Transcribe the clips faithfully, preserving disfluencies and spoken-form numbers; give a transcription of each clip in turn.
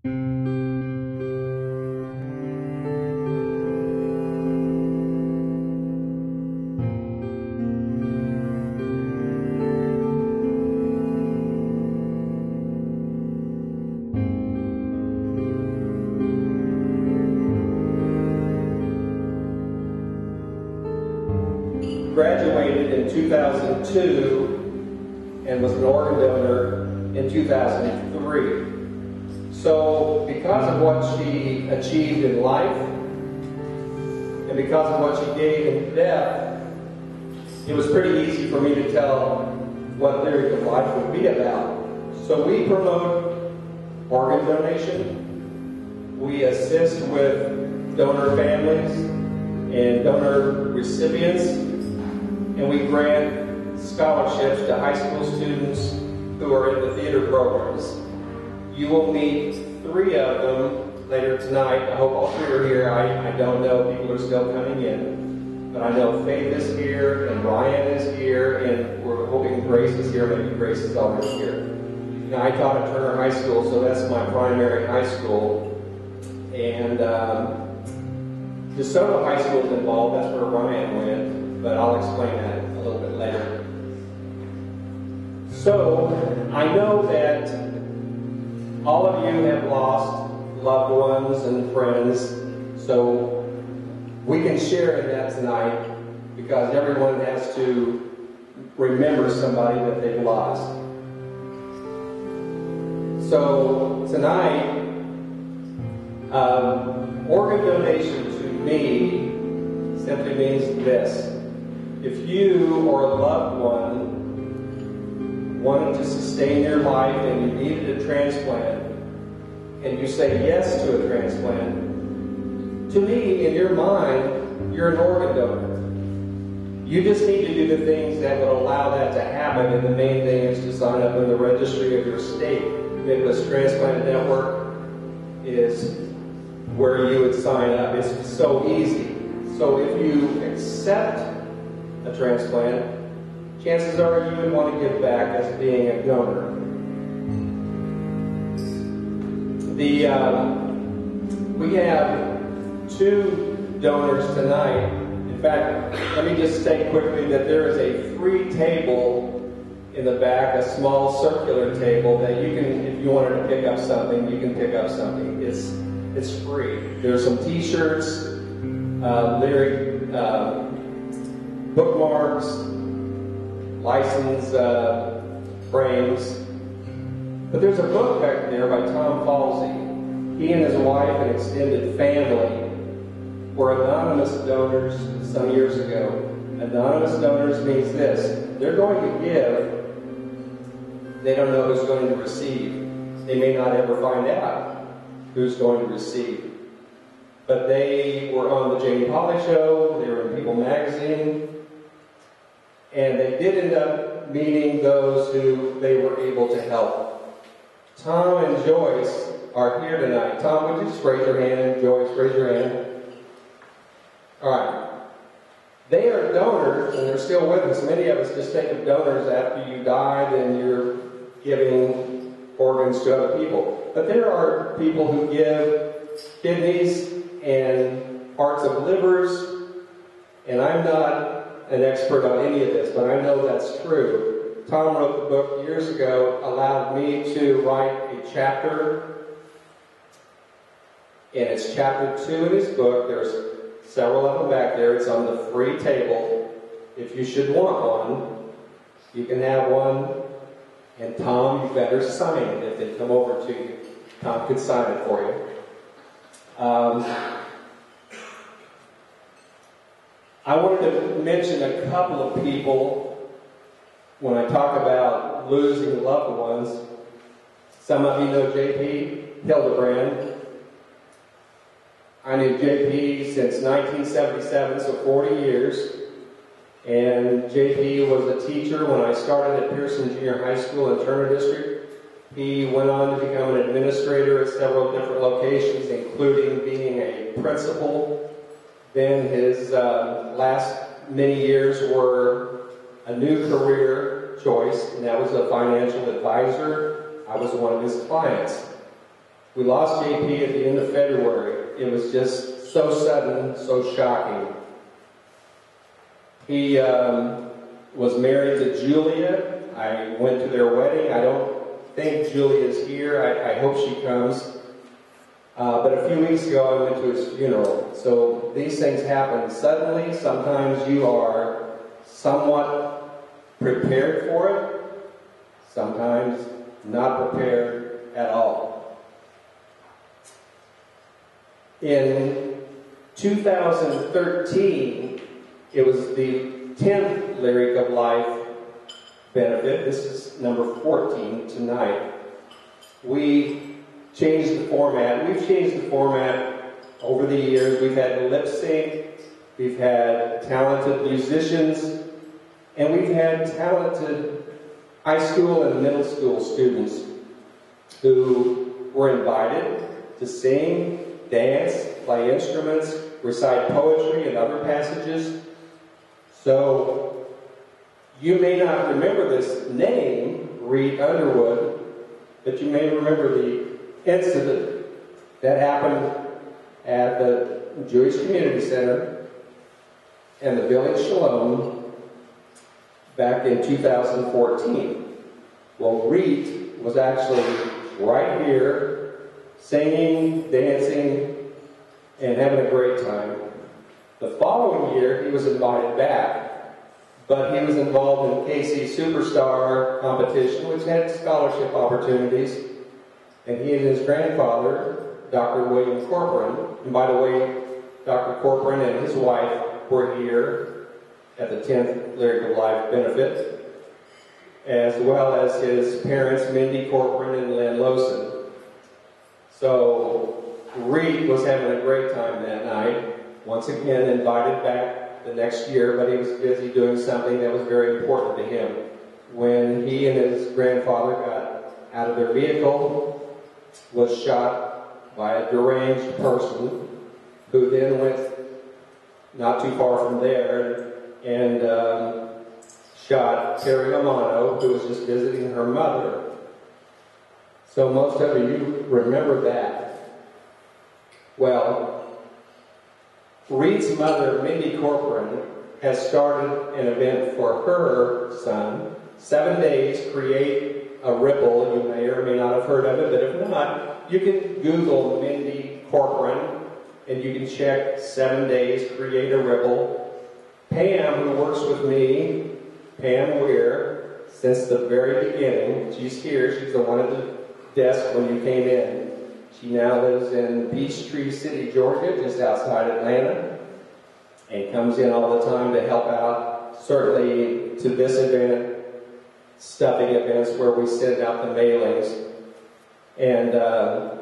Graduated in two thousand two and was an organ donor in two thousand three. So because of what she achieved in life and because of what she gave in death, it was pretty easy for me to tell what Lyric of Life would be about. So we promote organ donation. We assist with donor families and donor recipients, and we grant scholarships to high school students who are in the theater programs. You will meet three of them later tonight. I hope all three are here. I, I don't know. People are still coming in. But I know Faith is here, and Ryan is here, and we're hoping Grace is here. Maybe Grace is already here. Now, I taught at Turner High School, so that's my primary high school. And um, DeSoto High School is involved. That's where Ryan went, but I'll explain that a little bit later. So, I know that all of you have lost loved ones and friends, so we can share in that tonight because everyone has to remember somebody that they've lost. So tonight, um, organ donation to me simply means this. If you or a loved one wanted to sustain your life and you needed a transplant, and you say yes to a transplant, to me, in your mind, you're an organ donor. You just need to do the things that would allow that to happen, and the main thing is to sign up in the registry of your state. Midwest Transplant Network is where you would sign up. It's so easy. So if you accept a transplant, chances are you would want to give back as being a donor. The, uh, we have two donors tonight. In fact, let me just say quickly that there is a free table in the back, a small circular table that you can, if you wanted to pick up something, you can pick up something. It's, it's free. There's some t-shirts, uh, lyric uh, bookmarks, license uh, frames. But there's a book back there by Tom Falsey. He and his wife and extended family were anonymous donors some years ago. Anonymous donors means this. They're going to give. They don't know who's going to receive. They may not ever find out who's going to receive. But they were on the Jane Pauley Show. They were in People magazine. And they did end up meeting those who they were able to help. Tom and Joyce are here tonight. Tom, would you just raise your hand? Joyce, raise your hand. All right. They are donors, and they're still with us. Many of us just think of donors after you died and you're giving organs to other people. But there are people who give kidneys and parts of livers, and I'm not an expert on any of this, but I know that's true. Tom wrote the book years ago, allowed me to write a chapter, and it's chapter two in his book. There's several of them back there. It's on the free table. If you should want one, you can have one, and Tom, you better sign it if they come over to you. Tom can sign it for you. Um, I wanted to mention a couple of people when I talk about losing loved ones. Some of you know J P Hildebrand. I knew J P since nineteen seventy-seven, so forty years. And J P was a teacher when I started at Pearson Junior High School in Turner District. He went on to become an administrator at several different locations, including being a principal. Then his uh, last many years were a new career choice, and that was a financial advisor. I was one of his clients. We lost J P at the end of February. It was just so sudden, so shocking. He um, was married to Julia. I went to their wedding. I don't think Julia's here. I, I hope she comes. Uh, but a few weeks ago, I went to his funeral. So these things happen suddenly. Sometimes you are somewhat prepared for it. Sometimes not prepared at all. In two thousand thirteen, it was the tenth Lyric of Life benefit. This is number fourteen tonight. We changed the format. We've changed the format over the years. We've had lip sync, we've had talented musicians, and we've had talented high school and middle school students who were invited to sing, dance, play instruments, recite poetry and other passages. So you may not remember this name, Reed Underwood, but you may remember the incident that happened at the Jewish Community Center and the Village Shalom back in two thousand fourteen. Well, Reed was actually right here singing, dancing, and having a great time. The following year, he was invited back, but he was involved in K C Superstar competition, which had scholarship opportunities, and he and his grandfather, Doctor William Corcoran, and by the way, Doctor Corcoran and his wife were here at the tenth Lyric of Life benefit, as well as his parents, Mindy Corcoran and Lynn Lowson. So Reed was having a great time that night. Once again, invited back the next year, but he was busy doing something that was very important to him. When he and his grandfather got out of their vehicle, was shot by a deranged person who then went not too far from there and um, shot Terry Romano, who was just visiting her mother. So most of you remember that. Well, Reed's mother, Mindy Corcoran, has started an event for her son, Seven Days Create a Ripple. You may or may not have heard of it, but if not, you can Google Mindy Corcoran and you can check Seven Days Create a Ripple. Pam, who works with me, Pam Weir, since the very beginning, she's here. She's the one at the desk when you came in. She now lives in Peachtree City, Georgia, just outside Atlanta, and comes in all the time to help out, certainly to this event, stuffing events where we send out the mailings. And uh,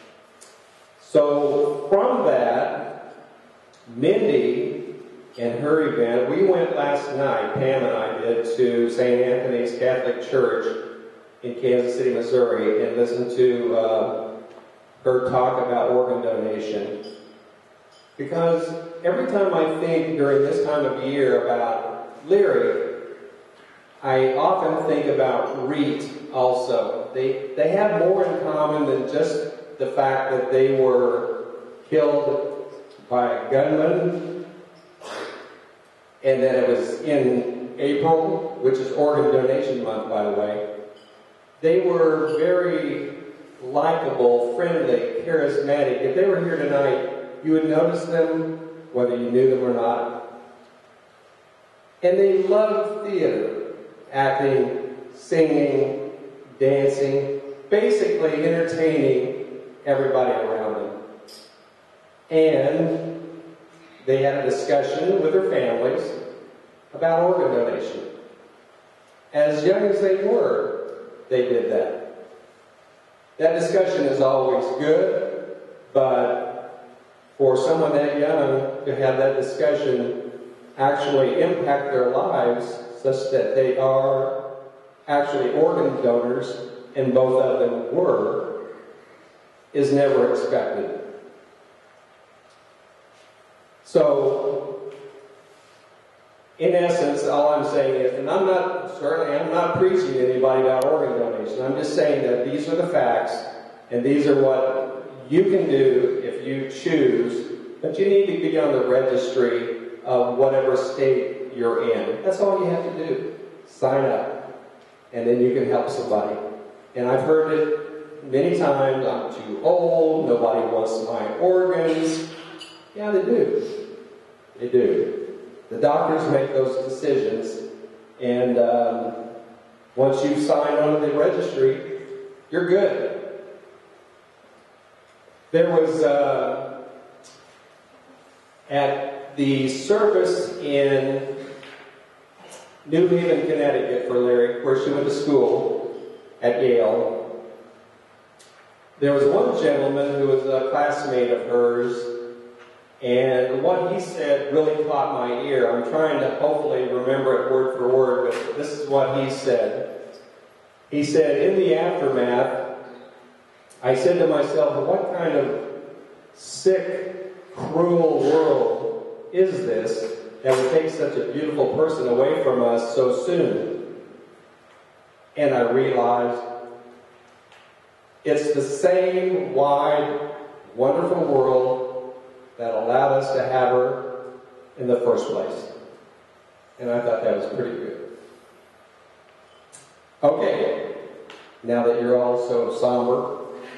so from that, Mindy and her event, we went last night, Pam and I did, to Saint Anthony's Catholic Church in Kansas City, Missouri, and listened to uh, her talk about organ donation. Because every time I think during this time of year about Lyric, I often think about Reed also. They, they have more in common than just the fact that they were killed by a gunman, and that it was in April, which is Organ Donation Month, by the way. They were very likable, friendly, charismatic. If they were here tonight, you would notice them, whether you knew them or not. And they loved theater, acting, singing, dancing, basically entertaining everybody around them. And they had a discussion with their families about organ donation. As young as they were, they did that. That discussion is always good, but for someone that young to have that discussion actually impact their lives such that they are actually organ donors, and both of them were, is never expected. So, in essence, all I'm saying is, and I'm not, certainly I'm not preaching to anybody about organ donation, I'm just saying that these are the facts, and these are what you can do if you choose, but you need to be on the registry of whatever state you're in. That's all you have to do. Sign up, and then you can help somebody. And I've heard it many times, I'm too old, nobody wants my organs. Yeah, they do. They do. The doctors make those decisions, and um, once you sign on to the registry, you're good. There was, uh, at the service in New Haven, Connecticut for Larry, where she went to school at Yale, there was one gentleman who was a classmate of hers, and what he said really caught my ear. I'm trying to hopefully remember it word for word, but this is what he said. He said, in the aftermath, I said to myself, what kind of sick, cruel world is this that would take such a beautiful person away from us so soon? And I realized it's the same wide, wonderful world that allowed us to have her in the first place. And I thought that was pretty good. Okay, now that you're all so somber,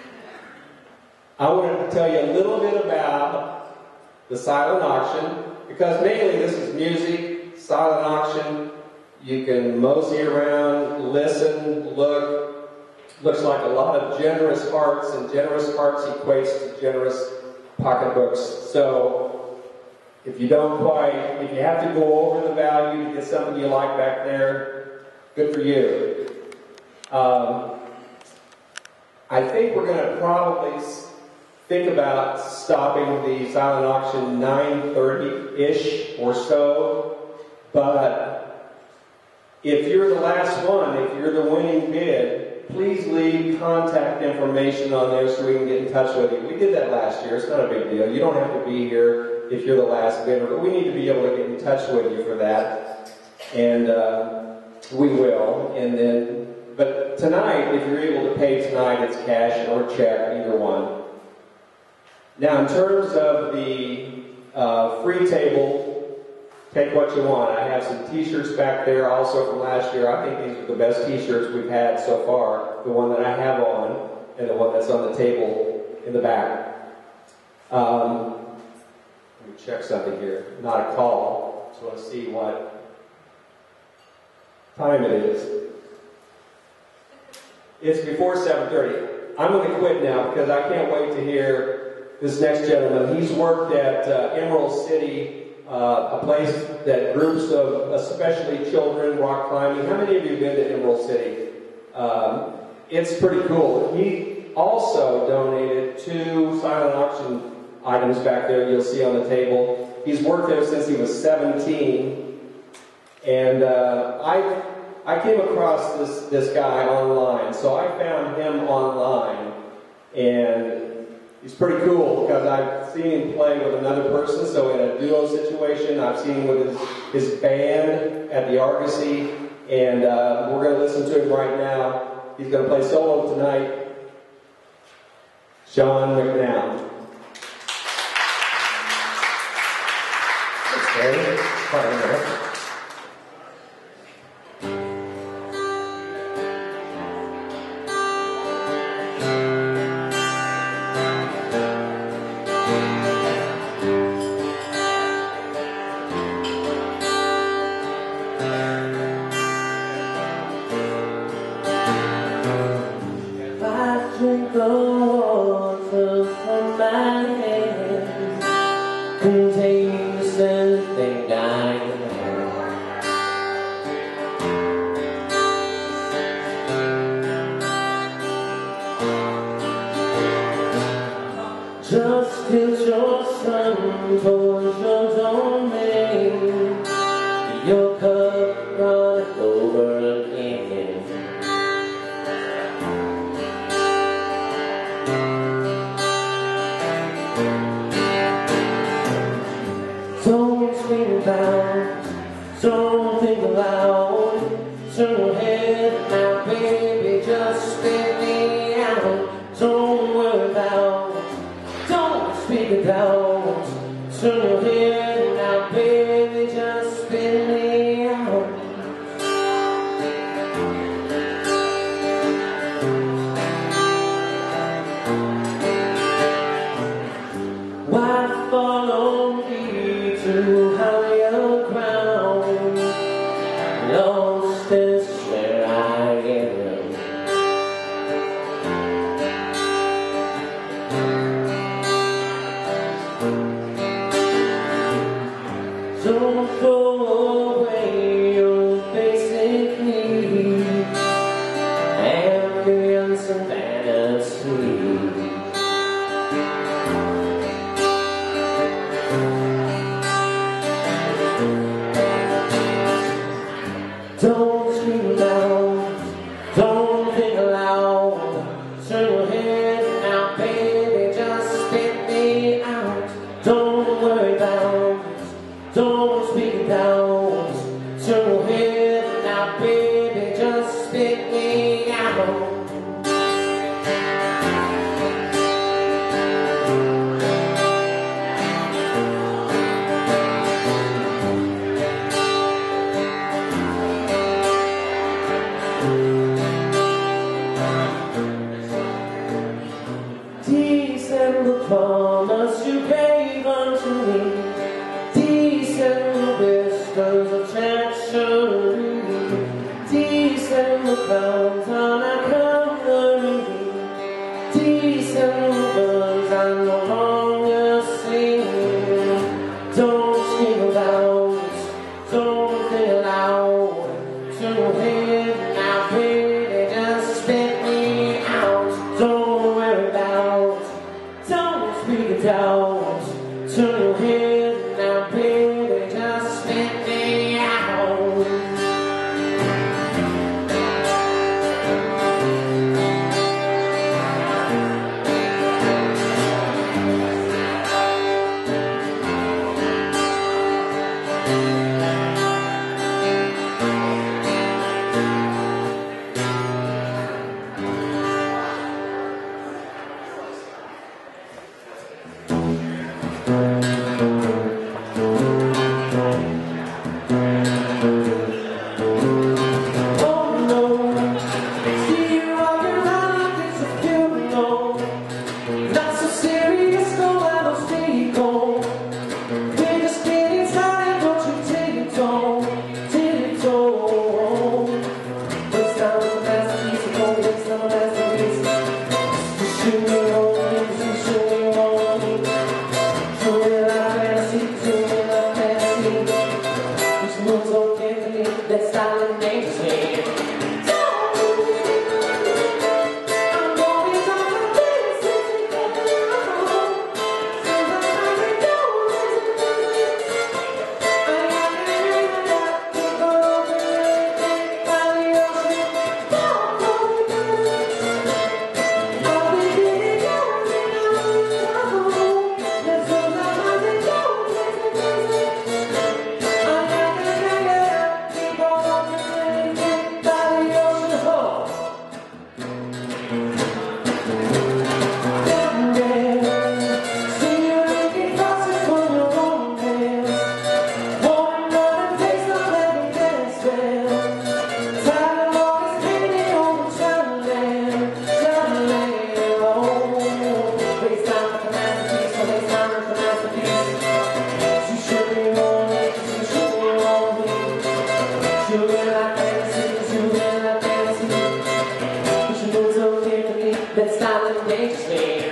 I wanted to tell you a little bit about the silent auction, because mainly this is music, silent auction. You can mosey around, listen, look. Looks like a lot of generous hearts, and generous hearts equates to generous pocketbooks. So if you don't quite, if you have to go over the value to get something you like back there, good for you. Um, I think we're going to probably think about stopping the silent auction nine thirty-ish or so, but if you're the last one, if you're the winning bid, please leave contact information on there so we can get in touch with you. We did that last year. It's not a big deal. You don't have to be here if you're the last bidder, but we need to be able to get in touch with you for that, and uh, we will. And then, but tonight, if you're able to pay tonight, it's cash or check, either one. Now, in terms of the uh, free table, take what you want. I have some t-shirts back there also from last year. I think these are the best t-shirts we've had so far. The one that I have on and the one that's on the table in the back. Um, let me check something here. Not a call. Just want to see what time it is. It's before seven thirty. I'm going to quit now because I can't wait to hear this next gentleman. He's worked at uh, Emerald City, Uh, a place that groups of, especially children, rock climbing. How many of you have been to Emerald City? Um, it's pretty cool. He also donated two silent auction items back there you'll see on the table. He's worked there since he was seventeen. And uh, I I came across this, this guy online. So I found him online. And he's pretty cool because I've seen him play with another person, so in a duo situation. I've seen him with his, his band at the Argosy, and uh, we're going to listen to him right now. He's going to play solo tonight. Sean McNown. Okay, fine. Drink the water from arrogance and vanity. Don't scream loud, don't think loud. Turn your head now, baby, just spit me out. Don't worry about, don't speak it out. Turn your head now, baby, just spit me out. December promise you gave unto me, December whispers of treachery, December clouds on our covering, December birds I no longer sing. Don't scream aloud, don't think loud. Turn your head now, baby, just spit me out. Don't worry about, don't speak it out. Turn your head now, baby, just spit me out. Let's start the names here. Let's start the next day.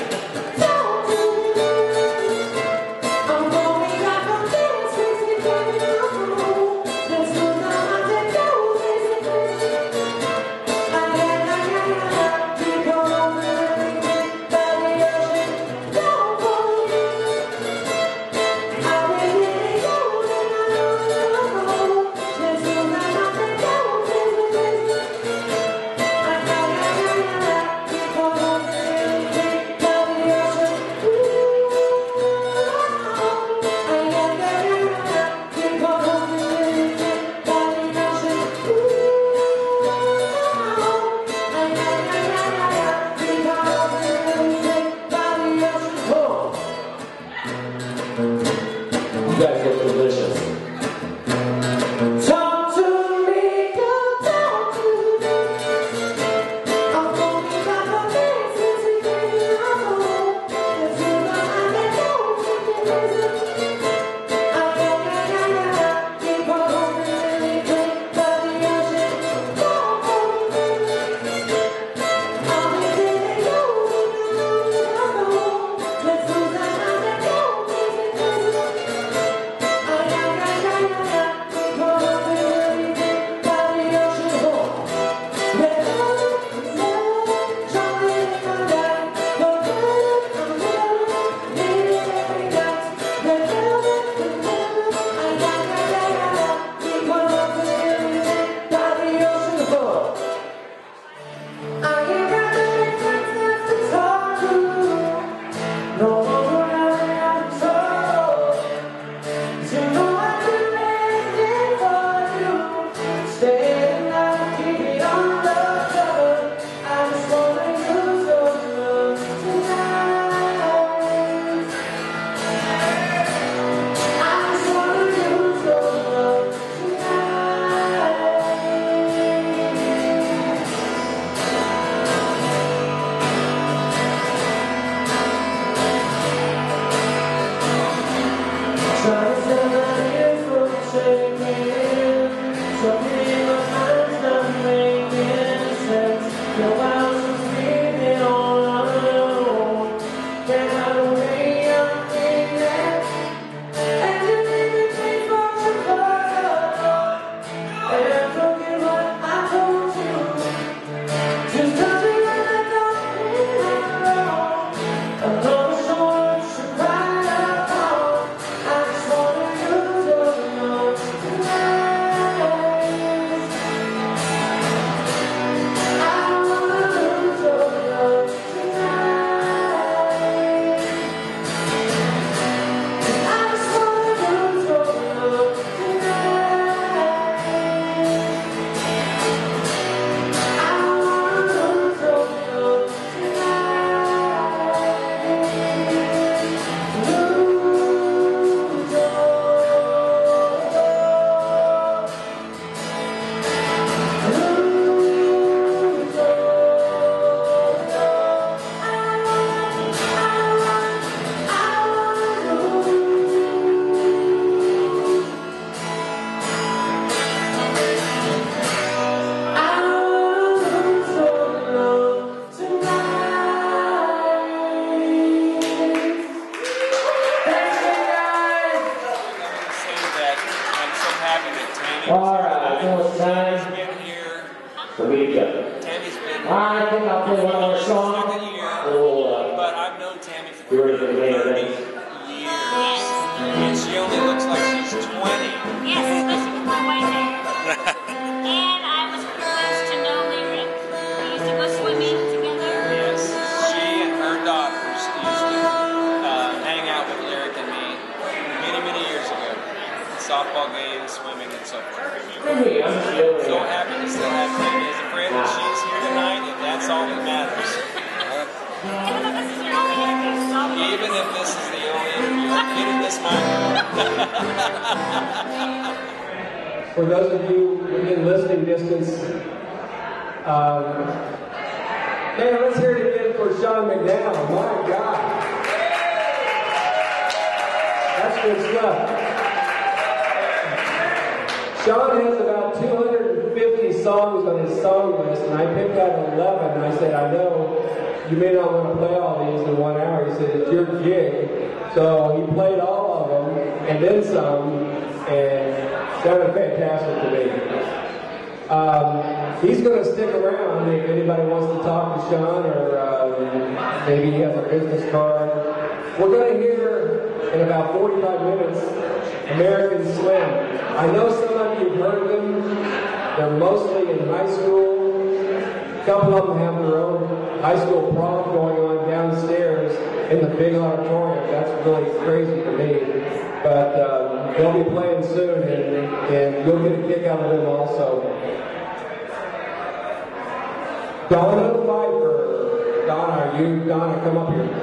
Okay, one more song. Second year, We'll, uh, but I've known Tammy for be ready for the main thirty event. years, and she only looks like she's twenty. Yes, listen to my way there. And I was privileged to know Lyric. We used to go swimming together. Yes, she and her daughters used to uh, hang out with Lyric and me many, many years ago. Softball games, swimming, and so forth. Hey, I'm Jill. So happy to still have Tammy as a friend, and she's here tonight, and that's all that matters. Even though this is your only interview, so I'll be- Even if this is the only interview, I'm getting this mic. For those of you within listening distance, um, man, let's hear it again for Sean McDowell. My God. That's good stuff. Sean has about two hundred fifty songs on his song list, and I picked out eleven, and I said, I know you may not want to play all these in one hour. He said, it's your gig. So he played all of them, and then some, and sounded fantastic to me. Um, he's going to stick around if anybody wants to talk to Sean, or um, maybe he has a business card. We're going to hear in about forty-five minutes American Slim. I know some of you have heard them. They're mostly in high school. A couple of them have their own high school prom going on downstairs in the big auditorium. That's really crazy to me. But um, they'll be playing soon, and, and you'll get a kick out of them also. Donna Pfeiffer. Donna, are you? Donna, come up here.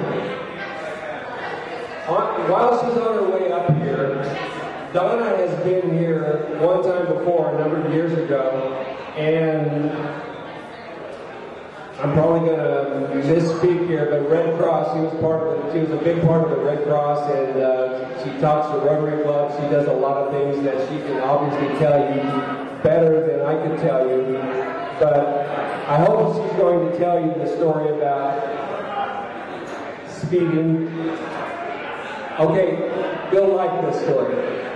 On, while she's on her way up here, Donna has been here one time before, a number of years ago, and I'm probably going to misspeak here, but Red Cross, she was part of the, she was a big part of the Red Cross, and uh, she talks to Rotary Club. She does a lot of things that she can obviously tell you better than I could tell you, but I hope she's going to tell you the story about speeding. Okay, you'll like this story.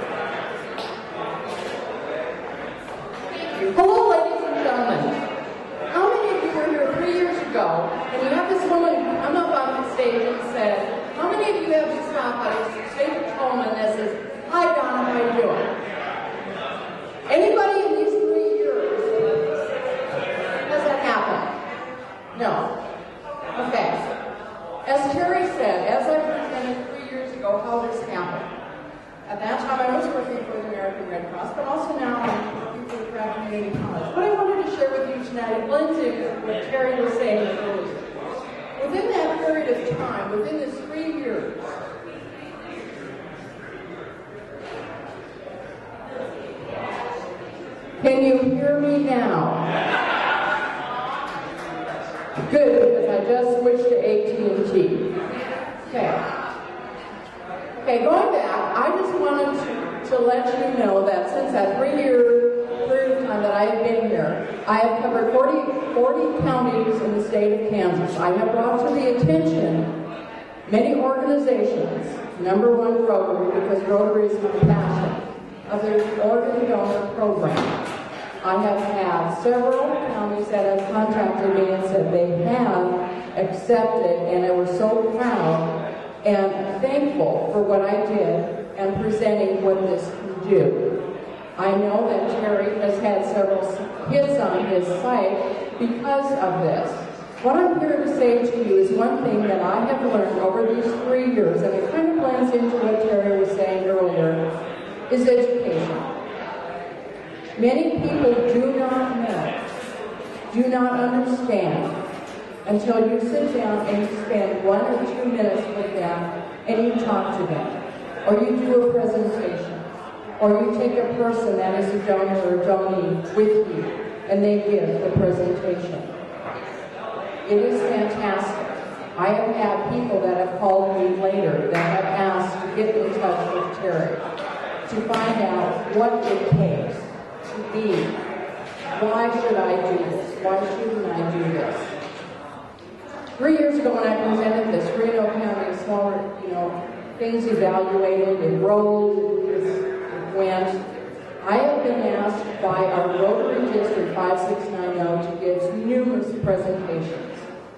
Hello, ladies and gentlemen. How many of you were here three years ago, and you have this woman come up on the stage and said, how many of you have to stop by a state patrolman that says, hi, Donna, how you doing? Anybody in these three years? Has that happened? No. Okay. As Terry said, as I presented three years ago, how this happened. At that time, I was working for the American Red Cross, but also now I'm working for the Craft Community College. What I wanted to share with you tonight blends in with what Terry was saying earlier. Within that period of time, within this three years, can you hear me now? Good, because I just switched to A T and T. Okay. Okay, going back, I just wanted to, to let you know that since that three-year period of time that I have been here, I have covered forty, forty counties in the state of Kansas. I have brought to the attention many organizations, number one Rotary, because Rotary is my passion, of their organ donor program. I have had several counties that have contacted me and said they have accepted, and they were so proud and thankful for what I did and presenting what this can do. I know that Terry has had several hits on his site because of this. What I'm here to say to you is one thing that I have learned over these three years, and it kind of blends into what Terry was saying earlier, is education. Many people do not know, do not understand, until you sit down and you spend one or two minutes with them and you talk to them, or you do a presentation, or you take a person that is a donor or donee with you and they give the presentation. It is fantastic. I have had people that have called me later that have asked to get in touch with Terry to find out what it takes to be. Why should I do this? Why shouldn't I do this? Three years ago when I presented this, Reno County smaller, you know, things evaluated, enrolled, it went. I have been asked by our Rotary District five six nine zero to give numerous presentations.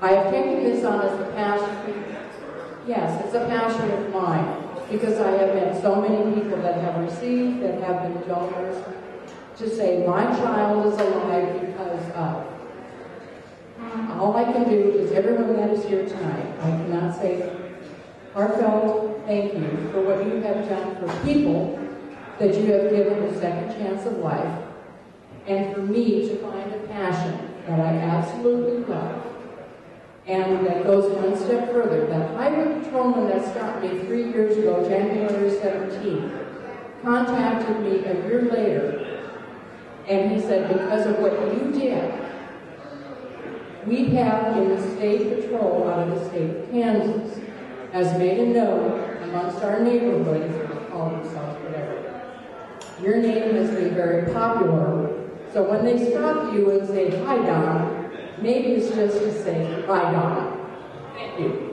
I have taken this on as a passion. Yes, it's a passion of mine because I have met so many people that have received, that have been donors, to say my child is alive because of. All I can do is everyone that is here tonight, I cannot say heartfelt thank you for what you have done for people that you have given a second chance of life, and for me to find a passion that I absolutely love, and that goes one step further. That highway patrolman that stopped me three years ago, January seventeenth, contacted me a year later, and he said, because of what you did, we have in the state patrol out of the state of Kansas has made a note amongst our neighborhood, they call themselves whatever. Your name has been very popular, so when they stop you and say, hi Don, maybe it's just to say, hi Don. Thank you.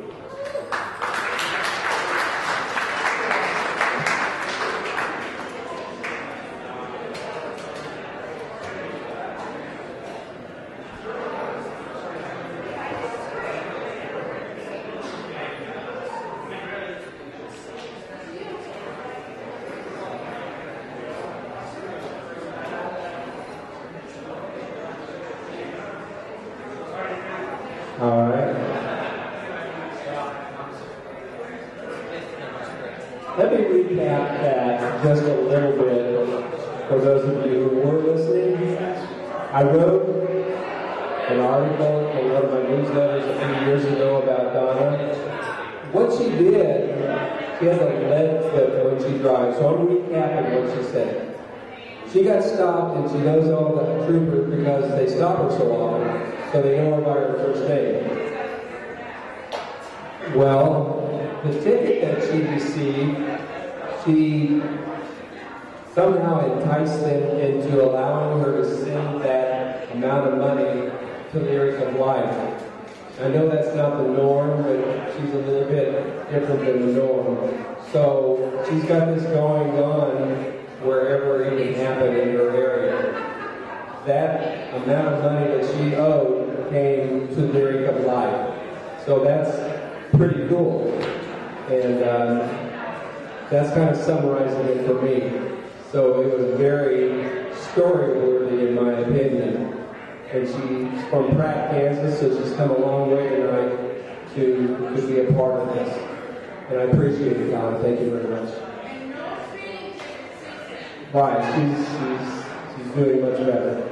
All right. Let me recap that just a little bit for those of you who were listening. I wrote an article in one of my newsletters a few years ago about Donna. What she did, she has a lead foot when she drives, so I'm recapping what she said. She got stopped and she knows all the troopers because they stop her so often, so they know her by her first name. Well, the ticket that she received, she somehow enticed them into allowing her to send that amount of money to Lyric of Life. I know that's not the norm, but she's a little bit different than the norm. So she's got this going on wherever it can happen in her area. That amount of money that she owed came to Lyric of Life. So that's pretty cool. And um, that's kind of summarizing it for me. So it was very story-worthy in my opinion. And she's from Pratt, Kansas, so she's come a long way tonight to, to be a part of this. And I appreciate it, Don. Thank you very much. Right, she's, she's, she's doing much better.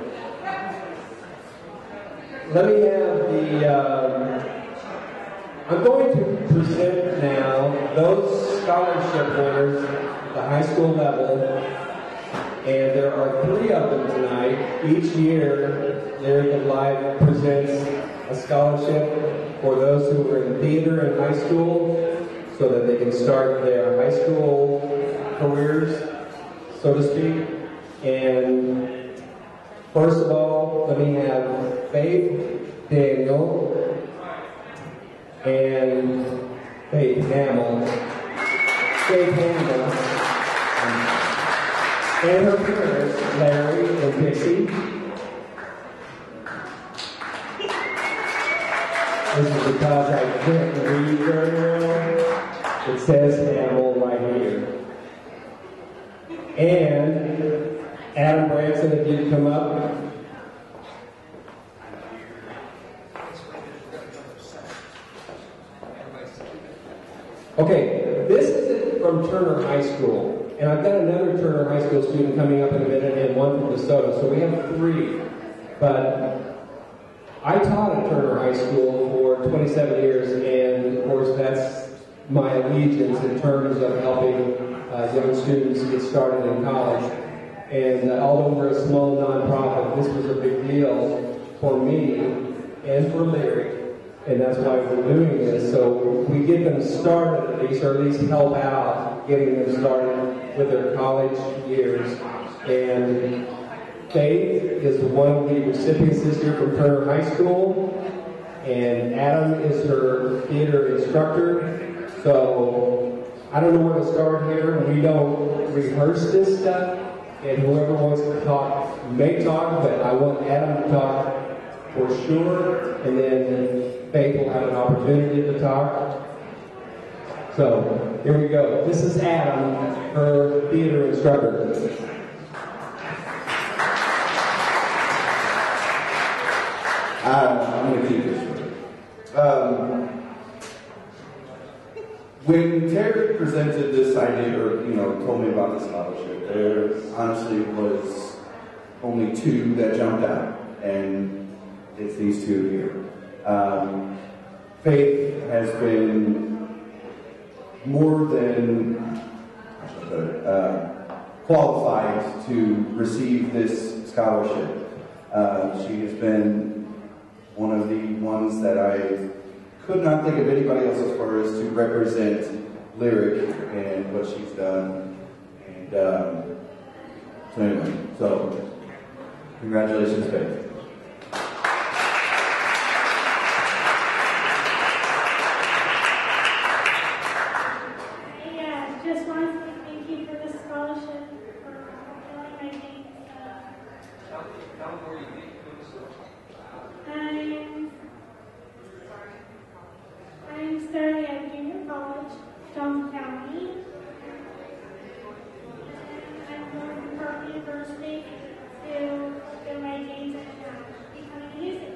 Let me have the, um, I'm going to present now those scholarship winners at the high school level, and there are three of them tonight. Each year, Lyric of Life presents a scholarship for those who were in theater in high school so that they can start their high school careers, so to speak. And first of all, let me have Faith Daniel and Faith Hamill. Faith Hamill and her parents, Larry and Dixie. This is because I can't read very well. It says Hamill right here. And Adam Branson, if you'd come up. Okay, this is from Turner High School. And I've got another Turner High School student coming up in a minute and one from DeSoto. So we have three. But I taught at Turner High School for twenty-seven years, and of course that's my allegiance in terms of helping uh, young students get started in college. And uh, although we're a small nonprofit, this was a big deal for me and for Larry, and that's why we're doing this. So we get them started at least, or at least help out getting them started with their college years. And Faith is one of the recipients this year from Turner High School, and Adam is her theater instructor. So I don't know where to start here. We don't rehearse this stuff, and whoever wants to talk may talk, but I want Adam to talk for sure, and then Faith will have an opportunity to talk. So, here we go. This is Adam, her theater instructor. Uh, I'm going to keep this short. Um, when Terry presented this idea, or, you know, told me about this scholarship, there honestly was only two that jumped out, and it's these two here. Um, Faith has been more than how should I put it, uh, qualified to receive this scholarship. Uh, she has been one of the ones that I could not think of anybody else as far as to represent Lyric and what she's done. And um, so anyway, so congratulations, Faith. Yeah, just want to say thank you for the scholarship, for fulfilling my dreams. I'm, I'm starting at junior college, Uptown County. And I'm going to Park University to fulfill my dreams and become a music.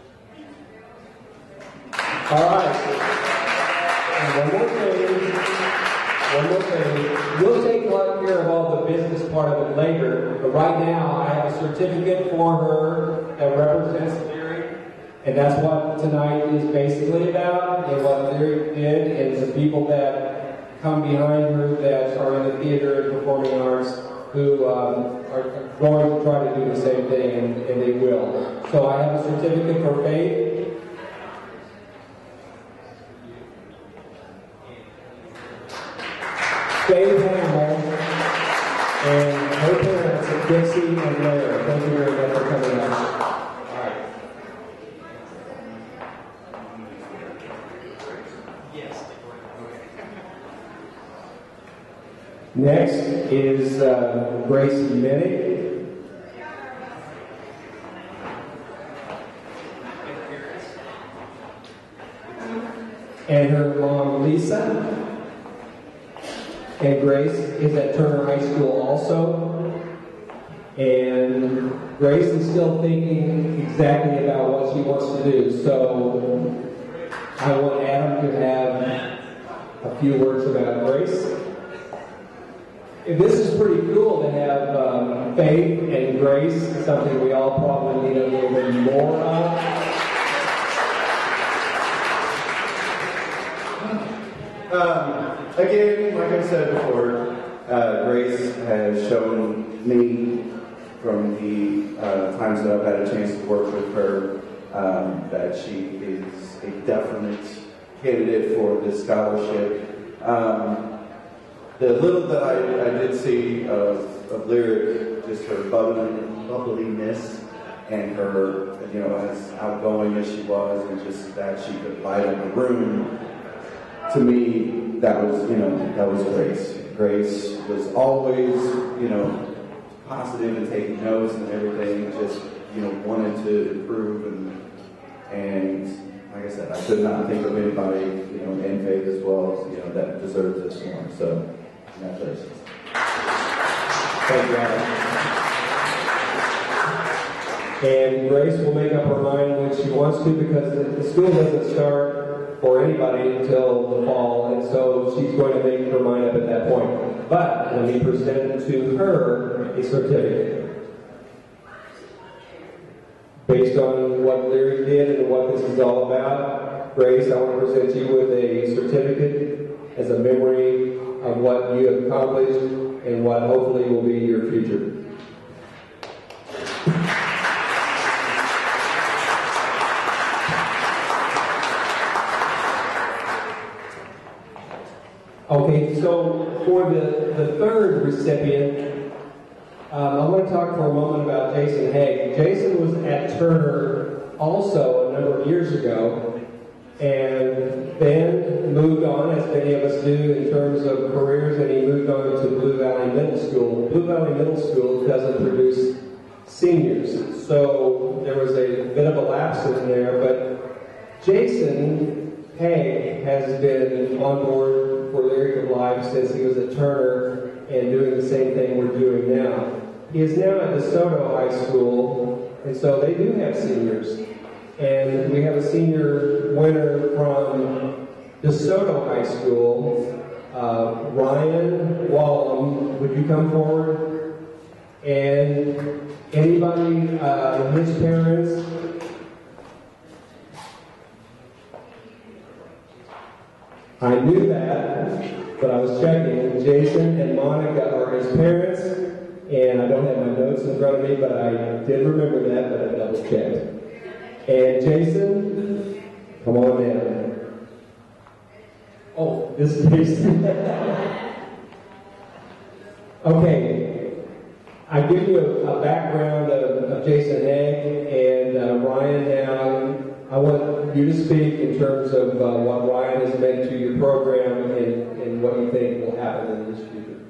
All right. And one more thing. One more thing. We'll take care of all the business part of it later, but right now I have a certificate for her that represents Lyric, and that's what tonight is basically about, and what Lyric did, and the people that come behind her that are in the theater and performing arts who um, are going to try to do the same thing, and, and they will. So I have a certificate for Faith. Faith Hamill and her parents, Dixie and Larry. Thank you very much for coming out. All right. Yes. Next is uh, Grace Minnick. And her mom, Lisa. And Grace is at Turner High School also. And Grace is still thinking exactly about what she wants to do. So I want Adam to have a few words about Grace. And this is pretty cool to have um, Faith and Grace, something we all probably need a little bit more of. Um, again, like I said before, uh, Grace has shown me from the uh, times that I've had a chance to work with her um, that she is a definite candidate for this scholarship. Um, the little that I, I did see of, of Lyric, just her bubbly, bubbliness and her, you know, as outgoing as she was, and just that she could light up a room. To me, that was, you know, that was Grace. Grace was always, you know, positive and taking notes and everything, just, you know, wanted to improve. And, and like I said, I could not think of anybody, you know, in Faith as well, you know, that deserves this more. So, congratulations. Thank you, Adam. And Grace will make up her mind when she wants to, because the, the school doesn't start for anybody until the fall, and so she's going to make her mind up at that point. But let me present to her a certificate. Based on what Lyric did and what this is all about, Grace, I want to present you with a certificate as a memory of what you have accomplished and what hopefully will be your future. Okay, so for the, the third recipient, um, I want to talk for a moment about Jason Haig. Jason was at Turner also a number of years ago, and then moved on, as many of us do, in terms of careers, and he moved on to Blue Valley Middle School. Blue Valley Middle School doesn't produce seniors, so there was a bit of a lapse in there, but Jason Haig has been on board for Lyric of Life since he was at Turner and doing the same thing we're doing now. He is now at DeSoto High School, and so they do have seniors. And we have a senior winner from DeSoto High School, uh, Ryan Wallum. Would you come forward? And anybody, uh, his parents? I knew that, but I was checking. Jason and Monica are his parents, and I don't have my notes in front of me, but I did remember that, but I double checked. And Jason, come on down. Oh, this is Jason. Okay, I give you a, a background of, of Jason Haig and uh, Ryan now. I want you to speak in terms of uh, what Ryan has meant to your program and, and what you think will happen in this future.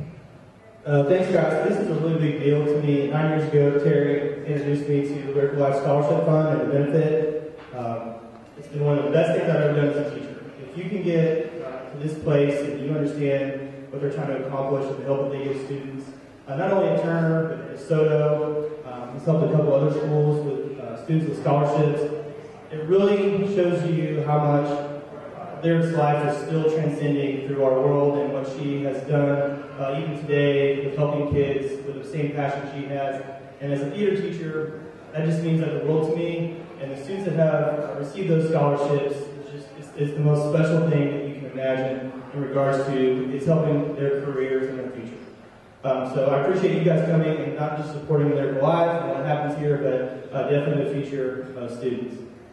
Uh, thanks, guys. This is a really big deal to me. Nine years ago, Terry introduced me to the Lyric of Life Scholarship Fund and the benefit. Um, it's been one of the best things I've ever done as a teacher. If you can get uh, to this place and you understand what they're trying to accomplish and the help that they give students, uh, not only at Turner, but at DeSoto, um, he's helped a couple other schools with uh, students with scholarships. It really shows you how much uh, Lyric's life is still transcending through our world and what she has done uh, even today with helping kids with the same passion she has. And as a theater teacher, that just means like the world to me. And the students that have uh, received those scholarships, it's, just, it's, it's the most special thing that you can imagine in regards to it's helping their careers and their future. Um, so I appreciate you guys coming and not just supporting Lyric Live and what happens here, but uh, definitely the future of students.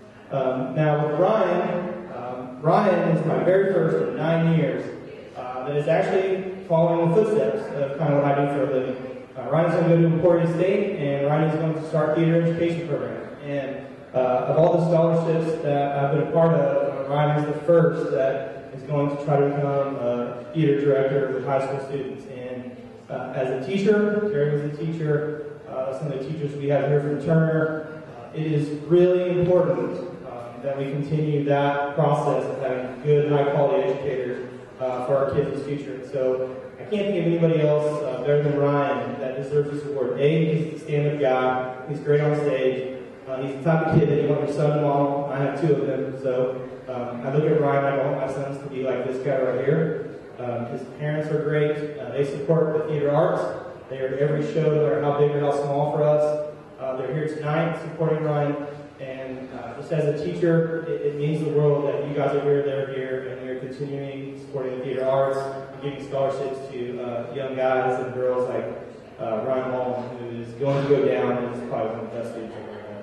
Um, now with Ryan, um, Ryan is my very first in nine years uh, that is actually following the footsteps of kind of what I do for a living. Uh, Ryan's going to go to Emporia State, and Ryan is going to start theater education program. And uh, of all the scholarships that I've been a part of, uh, Ryan is the first that is going to try to become a theater director with high school students. And uh, as a teacher, Terry was a teacher, uh, some of the teachers we have here from Turner, uh, it is really important that we continue that process of having good, high-quality educators uh, for our kids' future. So I can't think of anybody else uh, better than Ryan that deserves this award. A, he's a stand-up guy. He's great on stage. Uh, he's the type of kid that you want your son to model. I have two of them. So um, I look at Ryan, I want my sons to be like this guy right here. Um, his parents are great. Uh, they support the theater arts. They are at every show, no matter how big or how small for us. Uh, they're here tonight supporting Ryan. And uh, just as a teacher, it, it means the world that you guys are here, they're here, and you're continuing supporting the theater arts and giving scholarships to uh, young guys and girls like uh, Ryan Wallum, who is going to go down and is probably one of the best students I've ever had.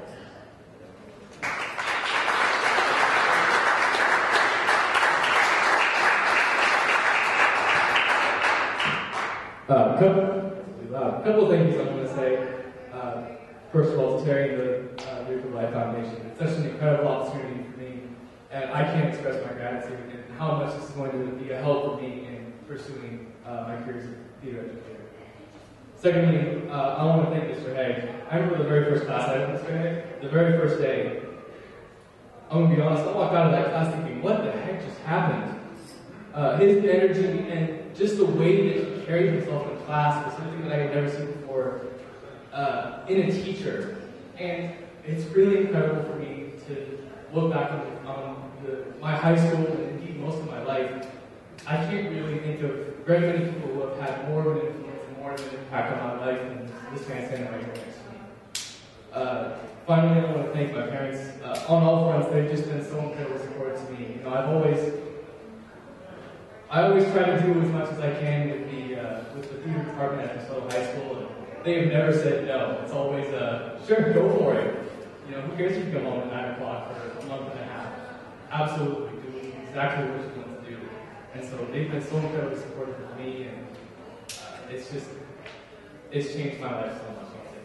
Uh, couple, uh, couple of things I want to say. Uh, first of all, to Terry, the uh, Lyric of Life Foundation. It's such an incredible opportunity for me, and I can't express my gratitude and how much this is going to be a help for me in pursuing uh, my career as a theater educator. Secondly, uh, I want to thank Mister Haig. I remember the very first class I had with Mister Haig, the very first day. I'm going to be honest, I walked out of that class thinking, what the heck just happened? Uh, his energy and just the way that he carried himself in class was something that I had never seen before uh, in a teacher. And it's really incredible for me to look back on, on the, my high school and indeed most of my life. I can't really think of very many people who have had more of an influence and more of an impact on my life than this man standing right here next to me. Uh, finally, I want to thank my parents uh, on all fronts. They've just been so incredibly supportive to me. You know, I've always I always try to do as much as I can with the uh, with the theater department at DeSoto High School, and they have never said no. It's always, uh, sure, go for it. You know, who cares if you come home at nine o'clock for a month and a half? Absolutely, do exactly what you want to do. And so they've been so incredibly supportive of me, and uh, it's just, it's changed my life so much.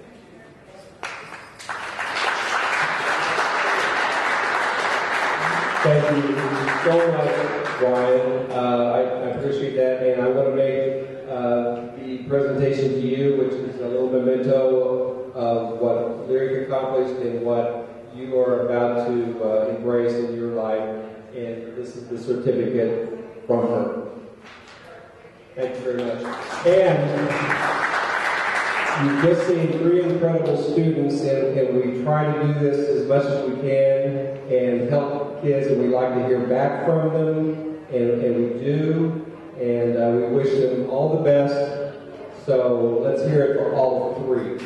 Thank you so much, Ryan. Uh, I, I appreciate that, and I want to make uh, the presentation to you, which is a little memento of what Lyric accomplished and what you are about to uh, embrace in your life, and this is the certificate from her. Thank you very much. And you've just seen three incredible students, and, and we try to do this as much as we can and help kids, and we like to hear back from them, and, and we do, and uh, we wish them all the best. So let's hear it for all three.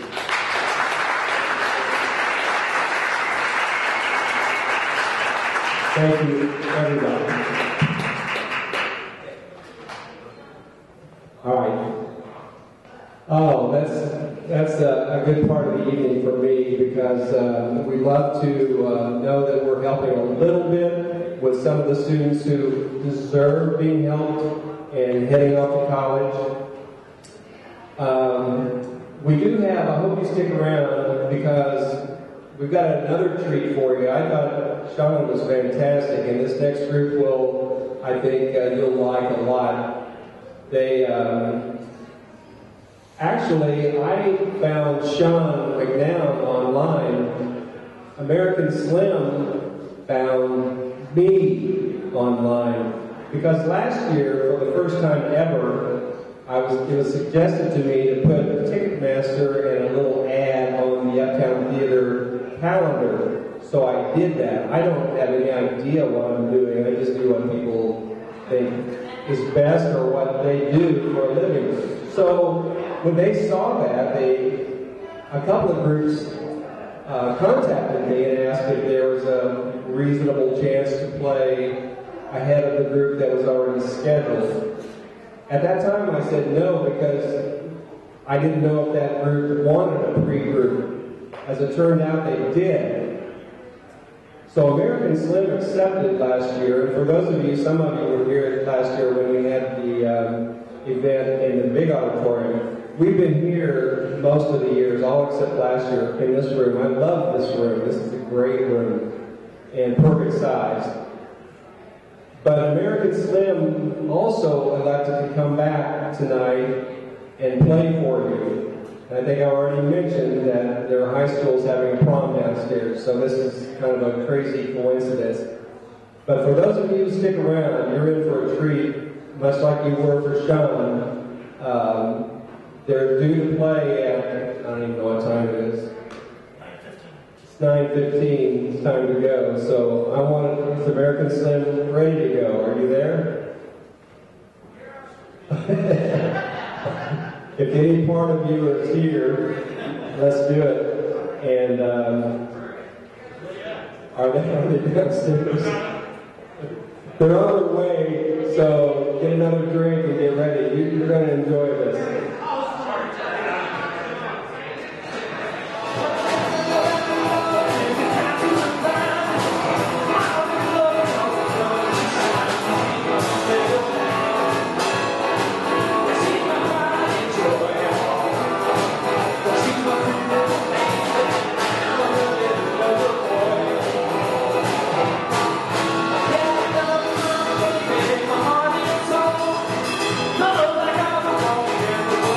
Thank you, everybody. All right. Oh, that's that's a, a good part of the evening for me, because uh, we love to uh, know that we're helping a little bit with some of the students who deserve being helped and heading off to college. Um, we do have, I hope you stick around, because we've got another treat for you. I thought Sean was fantastic, and this next group will, I think, uh, you'll like a lot. They, um, actually, I found Sean McNown online. American Slim found me online, because last year, for the first time ever, I was, it was suggested to me to put Ticketmaster and a little ad on the Uptown Theater calendar. So I did that. I don't have any idea what I'm doing. I just do what people think is best or what they do for a living. So when they saw that, they, a couple of groups uh, contacted me and asked if there was a reasonable chance to play ahead of the group that was already scheduled. At that time, I said no, because I didn't know if that group wanted a pre-group. As it turned out, they did. So American Slim accepted last year. And for those of you, some of you were here last year when we had the um, event in the big auditorium. We've been here most of the years, all except last year, in this room. I love this room. This is a great room and perfect size. But American Slim also elected to come back tonight and play for you. And I think I already mentioned that their high school is having a prom downstairs, so this is kind of a crazy coincidence. But for those of you who stick around, you're in for a treat, much like you were for Sean. Um, they're due to play at, I don't even know what time it is. It's nine fifteen, it's time to go. So I want, is American Slim ready to go? Are you there? If any part of you is here, let's do it. And um, are they, are they downstairs? They're on their way, so get another drink and get ready. You, you're going to enjoy this. My heart is so, no, like I'm a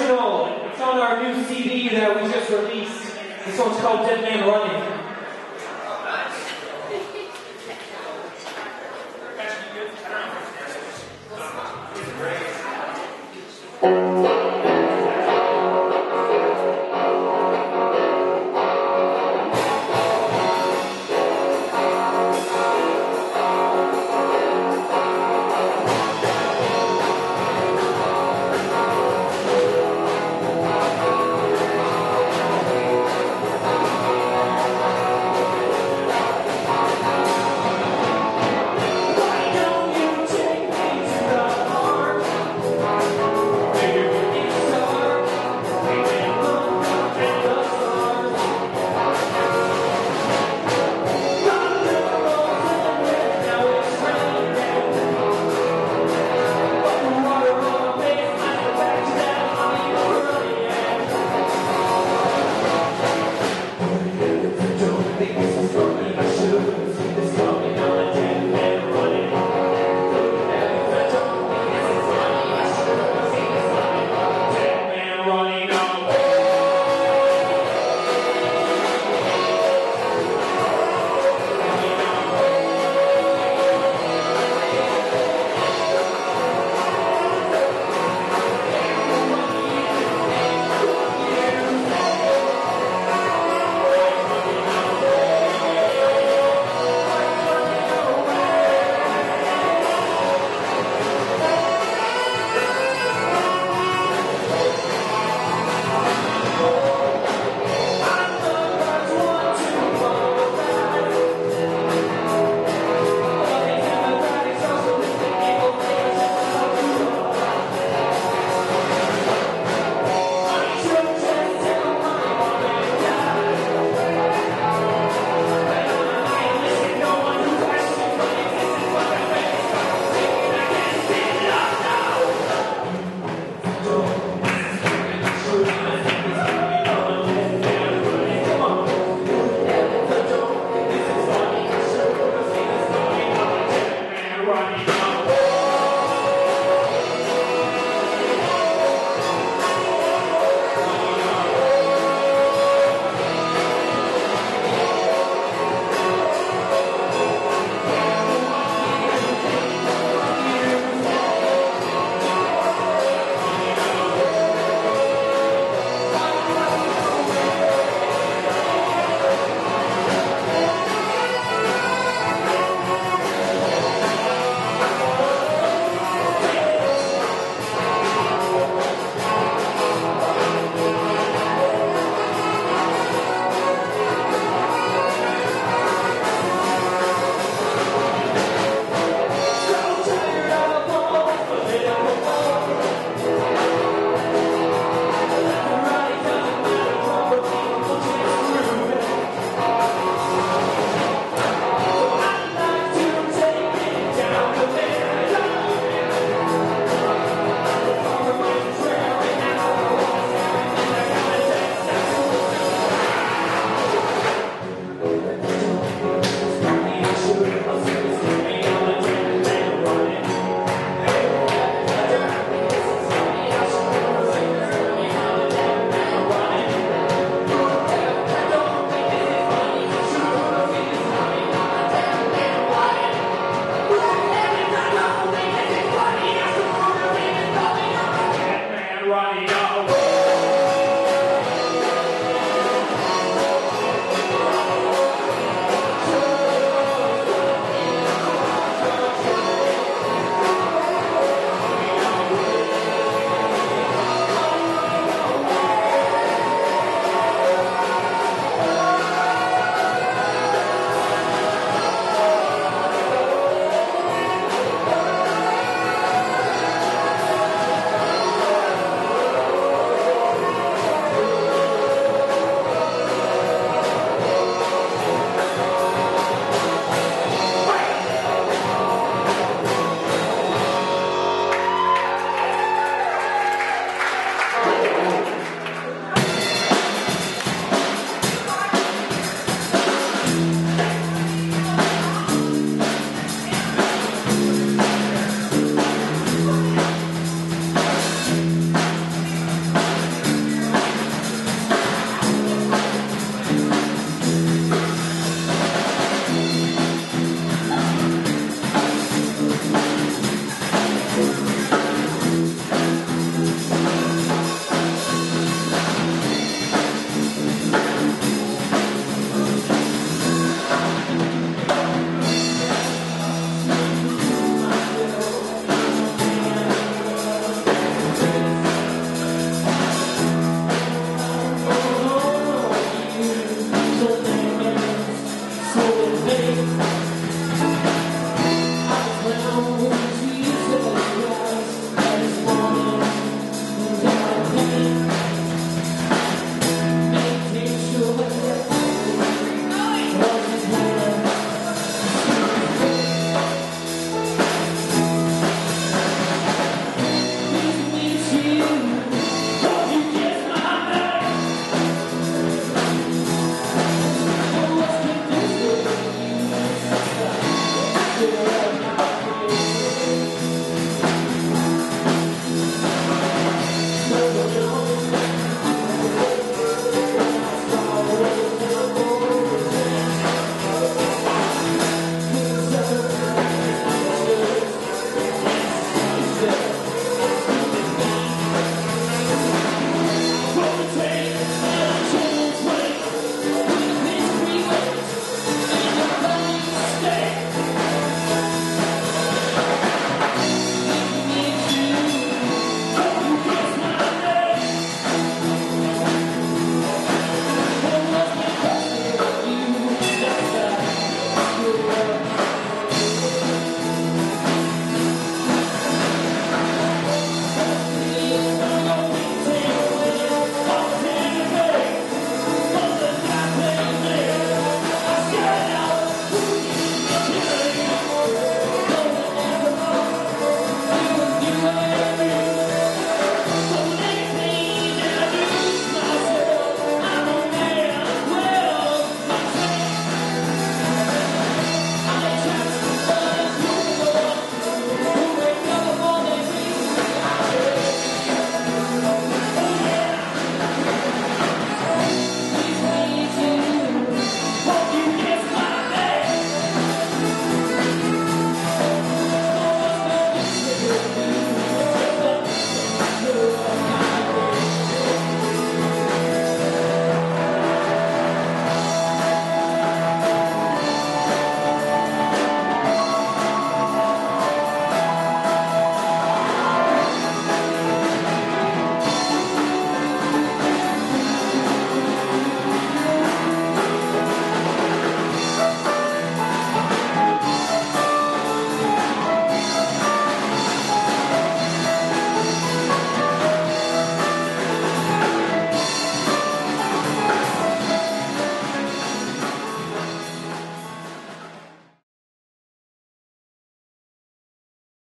original. It's on our new C D that we just released. This one's called Dead Man Running.